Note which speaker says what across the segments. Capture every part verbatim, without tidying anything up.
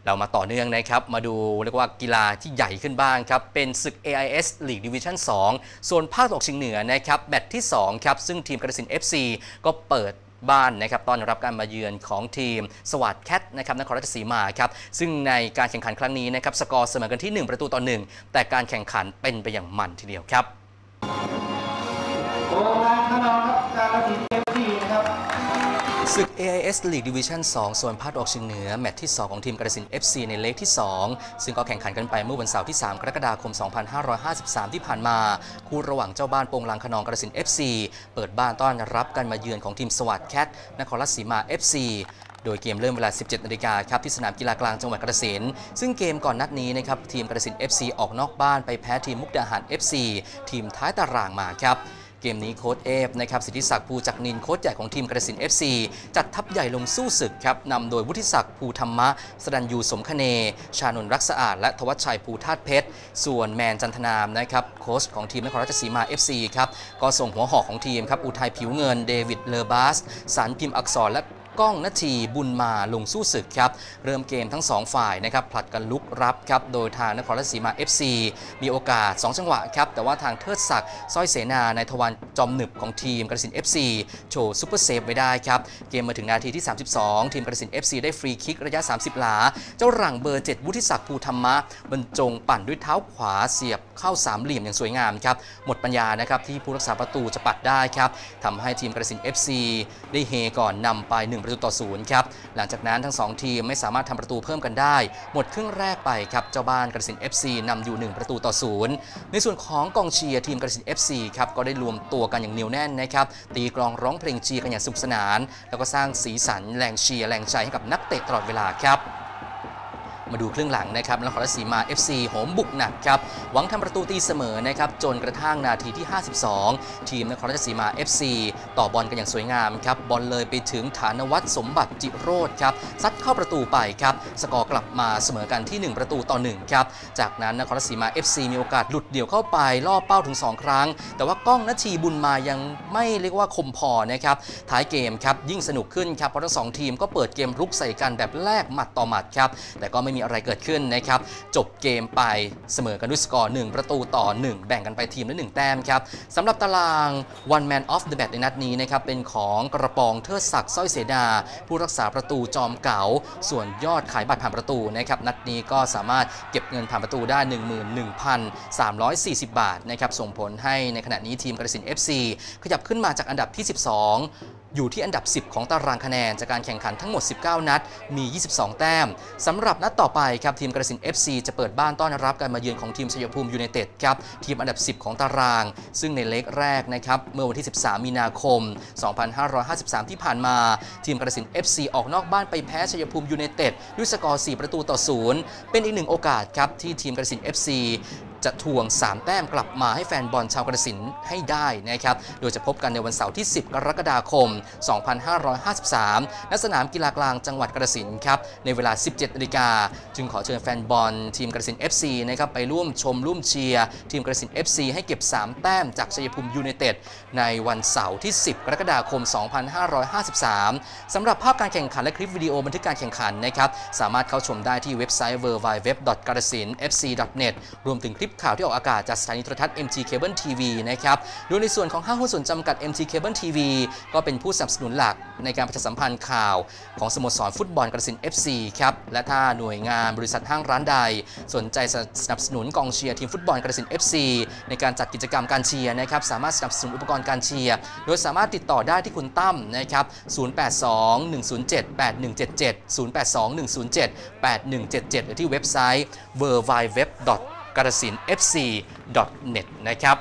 Speaker 1: เรามาต่อเนื่องนะครับมาดูเรียกว่ากีฬาที่ใหญ่ขึ้นบ้างครับเป็นศึก เอ ไอ เอส League Division สองโซนภาคตะวันออกเฉียงเหนือนะครับแมตช์ที่สองครับซึ่งทีมกาฬสินธุ์ เอฟ ซี ก็เปิดบ้านนะครับต้อนรับการมาเยือนของทีมสวัสดิ์แคทนะครับนครราชสีมาครับซึ่งในการแข่งขันครั้งนี้นะครับสกอร์เสมอกันที่หนึ่งประตูต่อหนึ่งแต่การแข่งขันเป็นไปอย่างมันทีเดียวครับ
Speaker 2: โอ้งานขนองครับกาฬสินธุ์ เอฟ ซี นะครับ
Speaker 1: ศึก เอ ไอ เอส League Division สองโซนภาคตะวันออกเฉียงเหนือแมตช์ที่สองของทีมกาฬสินธุ์ เอฟ ซี ในเลกที่สองซึ่งก็แข่งขันกันไปเมื่อวันเสาร์ที่สามกรกฎาคมสองพันห้าร้อยห้าสิบสามที่ผ่านมาคู่ระหว่างเจ้าบ้านโปงลางขนองกาฬสินธุ์ เอฟ ซี เปิดบ้านต้อนรับการมาเยือนของทีมสวัสดิ์แคทนครราชสีมา เอฟ ซี โดยเกมเริ่มเวลา สิบเจ็ดนาฬิกาครับที่สนามกีฬากลางจังหวัดกาฬสินธุ์ซึ่งเกมก่อนนัดนี้นะครับทีมกาฬสินธุ์ เอฟ ซี ออกนอกบ้านไปแพ้ทีมมุกดาหาร เอฟ ซี ทีมท้ายตารางมาครับเกมนี้โค้ชเอฟนะครับสิทธิศักดิ์ภูจักนินโค้ชใหญ่ของทีมกาฬสินธุ์ เอฟ ซี จัดทัพใหญ่ลงสู้ศึกครับนำโดยวุฒิศักดิ์ภูธรรมะสดัญยูสมคเนชานนท์รักสะอาดและทวัชชัยภูธาตุเพชรส่วนแมนจันทนามนะครับโค้ชของทีมนครราชสีมา เอฟ ซี ครับก็ส่งหัวหอกของทีมครับอุทัยผิวเงินเดวิดเลอบาสสันพิมพ์อักษรและก้องนาทีบุญมาลงสู้ศึกครับเริ่มเกมทั้งสองฝ่ายนะครับผลัดกันลุกรับครับโดยทางนครราชสีมา เอฟ ซี มีโอกาสสองจังหวะครับแต่ว่าทางเทิดศักดิ์สร้อยเสนาในทวันจอมหนึบของทีมกาฬสินธุ์ เอฟ ซี โชว์ซุปเปอร์เซฟไว้ได้ครับเกมมาถึงนาทีที่สามสิบสองทีมกาฬสินธุ์ เอฟ ซี ได้ฟรีคิกระยะสามสิบหลาเจ้าหลังเบอร์เจ็ดวุฒิศักดิ์ภูธรรมะบรรจงปั่นด้วยเท้าขวาเสียบเข้าสามเหลี่ยมอย่างสวยงามครับหมดปัญญานะครับที่ผู้รักษาประตูจะปัดได้ครับทำให้ทีมกาฬสินธุ์ เอฟ ซี ได้เฮก่อนนำไปหนึ่งประตูต่อศูนย์ครับหลังจากนั้นทั้งสองทีมไม่สามารถทำประตูเพิ่มกันได้หมดครึ่งแรกไปครับเจ้าบ้านกาฬสินธุ์ เอฟ ซี นำอยู่หนึ่งประตูต่อศูนย์ในส่วนของกองเชียร์ทีมกาฬสินธุ์ เอฟ ซี ครับก็ได้รวมตัวกันอย่างเหนียวแน่นนะครับตีกลองร้องเพลงเชียร์กันอย่างสนุกสนานแล้วก็สร้างสีสันแรงเชียร์แรงใจให้กับนักเตะตลอดเวลาครับมาดูครึ่งหลังนะครับนครราชสีมา เอฟ ซี โหมบุกหนักครับหวังทำประตูตีเสมอนะครับจนกระทั่งนาทีที่ห้าสิบสองทีมนครราชสีมา เอฟ ซี ต่อบอลกันอย่างสวยงามครับบอลเลยไปถึงฐานวัฒน์สมบัติจิโรจน์ครับซัดเข้าประตูไปครับสกอร์กลับมาเสมอกันที่หนึ่งประตูต่อหนึ่งครับจากนั้นนครราชสีมา เอฟ ซี มีโอกาสหลุดเดี่ยวเข้าไปล่อเป้าถึงสองครั้งแต่ว่าก้องนาทีบุญมายังไม่เรียกว่าคมพอนะครับท้ายเกมครับยิ่งสนุกขึ้นครับเพราะทั้งสองทีมก็เปิดเกมรุกใส่กันแบบแลกหมัดต่อหมัดครับแต่ก็ไม่มีอะไรเกิดขึ้นครับจบเกมไปเสมอกันด้วยสกอร์หนึ่งประตูต่อหนึ่งแบ่งกันไปทีมละหนึ่งแต้มครับสำหรับตาราง one man of the match ในนัดนี้นะครับเป็นของกระปองเทิดศักดิ์สร้อยเสนาผู้รักษาประตูจอมเก๋าส่วนยอดขายบัตรผ่านประตูนะครับนัดนี้ก็สามารถเก็บเงินผ่านประตูได้ หนึ่งหมื่นหนึ่งพันสามร้อยสี่สิบ บาทนะครับส่งผลให้ในขณะนี้ทีมกาฬสินธุ์ เอฟ ซี ขยับขึ้นมาจากอันดับที่สิบสองอยู่ที่อันดับสิบของตารางคะแนนจากการแข่งขันทั้งหมดสิบเก้านัดมียี่สิบสองแต้มสำหรับนัดต่อไปครับทีมกาฬสินธุ์ เอฟ ซี จะเปิดบ้านต้อนรับการมาเยือนของทีมชัยภูมิยูไนเต็ดครับทีมอันดับสิบของตารางซึ่งในเลกแรกนะครับเมื่อวันที่สิบสามมีนาคมสองพันห้าร้อยห้าสิบสามที่ผ่านมาทีมกาฬสินธุ์ เอฟ ซี ออกนอกบ้านไปแพ้ชัยภูมิยูไนเต็ดด้วยสกอร์สี่ประตูต่อศูนย์เป็นอีกหนึ่งโอกาสครับที่ทีมกาฬสินธุ์ เอฟ ซีจะทวงสามแต้มกลับมาให้แฟนบอลชาวกาฬสินธุ์ให้ได้นะครับโดยจะพบกันในวันเสาร์ที่สิบกรกฎาคมสองพันห้าร้อยห้าสิบสามณสนามกีฬากลางจังหวัดกาฬสินธุ์ครับในเวลา สิบเจ็ดนาฬิกาจึงขอเชิญแฟนบอลทีมกาฬสินธุ์ เอฟ ซี นะครับไปร่วมชมร่วมเชียร์ทีมกาฬสินธุ์ เอฟ ซี ให้เก็บสามแต้มจากชัยภูมิยูไนเต็ดในวันเสาร์ที่สิบกรกฎาคมสองพันห้าร้อยห้าสิบสามสำหรับภาพการแข่งขันและคลิปวิดีโอบันทึกการแข่งขันนะครับสามารถเข้าชมได้ที่เว็บไซต์ ดับเบิลยู ดับเบิลยู ดับเบิลยู ดอท กาฬสินธุ์ เอฟ ซี ดอท เน็ต รวมถึงคลิปข่าวที่ออกอากาศจากสถานีโทรทัศน์ เอ็ม จี Cable ที วี นะครับโดยในส่วนของห้างหุ้นส่วนจำกัด เอ็ม จี Cable ที วี ก็เป็นผู้สนับสนุนหลักในการประชาสัมพันธ์ข่าวของสโมสรฟุตบอลกาฬสินธุ์ เอฟ ซี ครับและถ้าหน่วยงานบริษัทห้างร้านใดสนใจสนับสนุนกองเชียร์ทีมฟุตบอลกาฬสินธุ์ เอฟ ซี ในการจัดกิจกรรมการเชียร์นะครับสามารถสนับสนุนอุปกรณ์การเชียร์โดยสามารถติดต่อได้ที่คุณตั้มนะครับศูนย์ แปด สอง หนึ่ง ศูนย์ เจ็ด แปด หนึ่ง เจ็ด เจ็ด ศูนย์ แปด สอง หนึ่ง ศูนย์ เจ็ด แปด หนึ่ง เจ็ด เจ็ดหรือที่เว็บไซต์ ดับเบิลยู ดับเบิลยู ดับเบิลยู ดอท กาฬสินธุ์ เอฟ ซี ดอท เน็ต นะครับ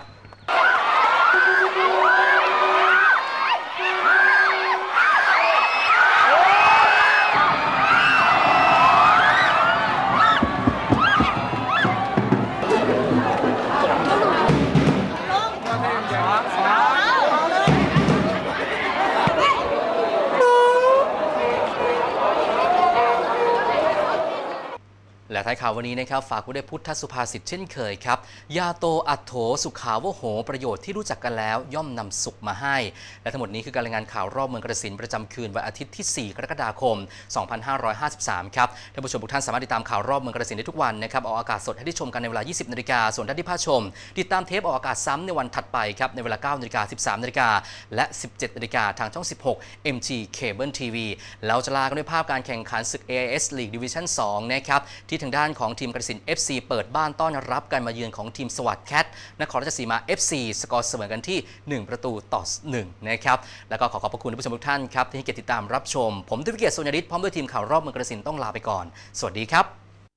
Speaker 1: และท้ายข่าววันนี้นะครับฝากไว้ด้วยพุทธสุภาษิตเช่นเคยครับยาโตอัตโถสุขาวโหประโยชน์ที่รู้จักกันแล้วย่อมนำสุขมาให้และทั้งหมดนี้คือการรายงานข่าวรอบเมืองกาฬสินธุ์ประจำคืนวันอาทิตย์ที่สี่กรกฎาคมสองพันห้าร้อยห้าสิบสามครับท่านผู้ชมทุกท่านสามารถติดตามข่าวรอบเมืองกาฬสินธุ์ได้ทุกวันนะครับออกอากาศสดให้ได้ชมกันในเวลายี่สิบนาฬิกาส่วนท่านที่พลาดชมติดตามเทปออกอากาศซ้ำในวันถัดไปครับในเวลาเก้านาฬิกาสิบสามนาฬิกาและสิบเจ็ดนาฬิกาทางช่องสิบหก เอ็ม จี Cable ที วี เราจะลากันด้วยภาพการแข่งขันศึก เอ ไอ เอส League Division สองนะครับที่ทางด้านของทีมกาฬสินธุ์ เอฟ ซี เปิดบ้านต้อนรับการมาเยือนของทีมสวัสดิ์แคทนครราชสีมา เอฟ ซี สกอร์เสมอกันที่หนึ่งประตูต่อหนึ่งนะครับแล้วก็ขอขอบพระคุณท่านผู้ชมทุกท่านครับที่ให้เกียรติติดตามรับชมผมทวิเกียรติ สุญญฤทธิ์พร้อมด้วยทีมข่าวรอบเมืองกาฬสินธุ์ต้องลาไปก่อนสวัสดีครับ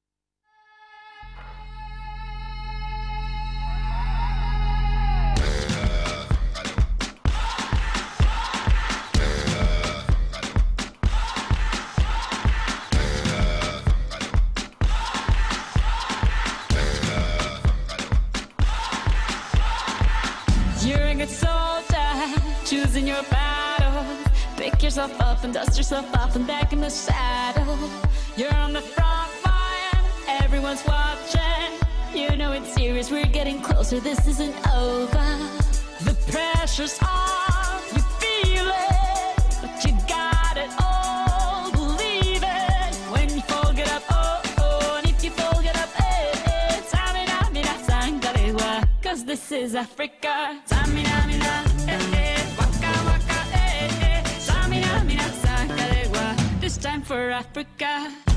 Speaker 3: Choosing your battle, pick yourself up and dust yourself off and back in the saddle. You're on the front line, everyone's watching. You know it's serious, we're getting closer, this isn't over. The pressure's on, you feel it, but you got it all, believe it. When you fall, get up, oh, oh, and if you fall, get up, eh, eh. Samina, mina, sangalewa, cause this is Africa. Samina, mina, eh, eh. This time for Africa.